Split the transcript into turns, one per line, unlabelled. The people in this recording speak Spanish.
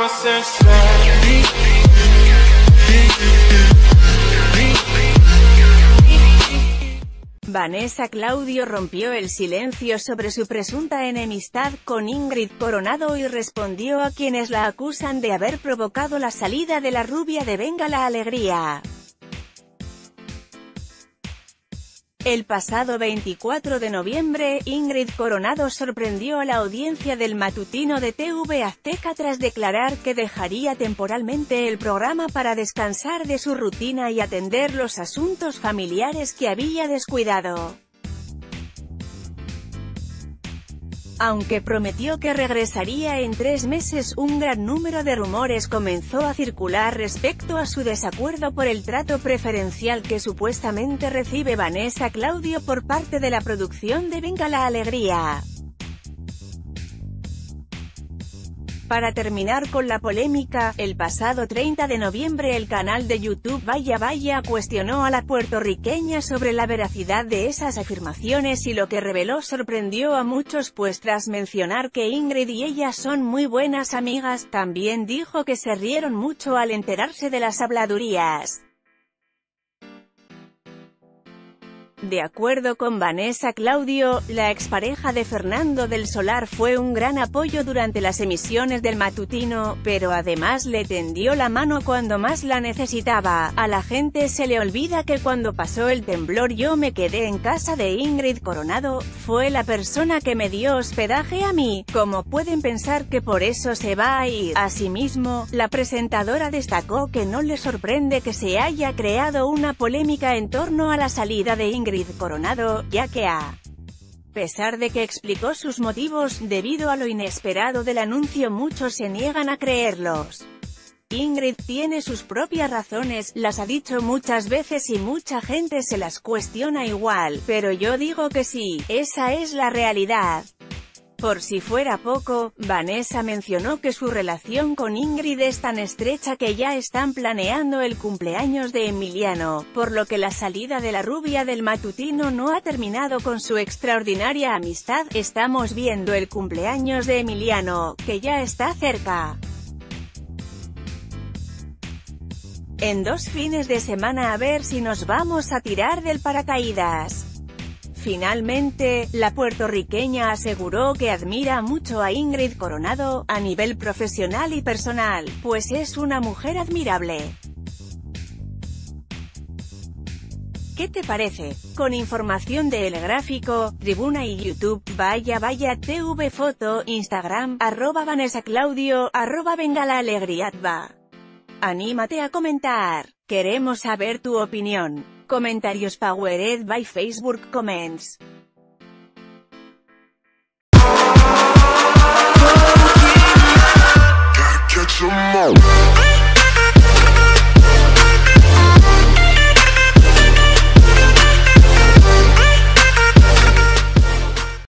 Vanessa Claudio rompió el silencio sobre su presunta enemistad con Ingrid Coronado y respondió a quienes la acusan de haber provocado la salida de la rubia de Venga la Alegría. El pasado 24 de noviembre, Ingrid Coronado sorprendió a la audiencia del matutino de TV Azteca tras declarar que dejaría temporalmente el programa para descansar de su rutina y atender los asuntos familiares que había descuidado. Aunque prometió que regresaría en 3 meses, un gran número de rumores comenzó a circular respecto a su desacuerdo por el trato preferencial que supuestamente recibe Vanessa Claudio por parte de la producción de Venga la Alegría. Para terminar con la polémica, el pasado 30 de noviembre el canal de YouTube Vaya Vaya cuestionó a la puertorriqueña sobre la veracidad de esas afirmaciones y lo que reveló sorprendió a muchos, pues tras mencionar que Ingrid y ella son muy buenas amigas, también dijo que se rieron mucho al enterarse de las habladurías. De acuerdo con Vanessa Claudio, la expareja de Fernando del Solar fue un gran apoyo durante las emisiones del matutino, pero además le tendió la mano cuando más la necesitaba. A la gente se le olvida que cuando pasó el temblor yo me quedé en casa de Ingrid Coronado, fue la persona que me dio hospedaje a mí, como pueden pensar que por eso se va a ir. Asimismo, la presentadora destacó que no le sorprende que se haya creado una polémica en torno a la salida de Ingrid Coronado, ya que a pesar de que explicó sus motivos, debido a lo inesperado del anuncio muchos se niegan a creerlos. Ingrid tiene sus propias razones, las ha dicho muchas veces y mucha gente se las cuestiona igual, pero yo digo que sí, esa es la realidad. Por si fuera poco, Vanessa mencionó que su relación con Ingrid es tan estrecha que ya están planeando el cumpleaños de Emiliano, por lo que la salida de la rubia del matutino no ha terminado con su extraordinaria amistad. Estamos viendo el cumpleaños de Emiliano, que ya está cerca. En 2 fines de semana a ver si nos vamos a tirar del paracaídas. Finalmente, la puertorriqueña aseguró que admira mucho a Ingrid Coronado, a nivel profesional y personal, pues es una mujer admirable. ¿Qué te parece? Con información de El Gráfico, Tribuna y YouTube, Vaya Vaya TV Foto, Instagram, @VanessaClaudio, @VengaLaAlegriaTva. Anímate a comentar. Queremos saber tu opinión. Comentarios powered by Facebook Comments.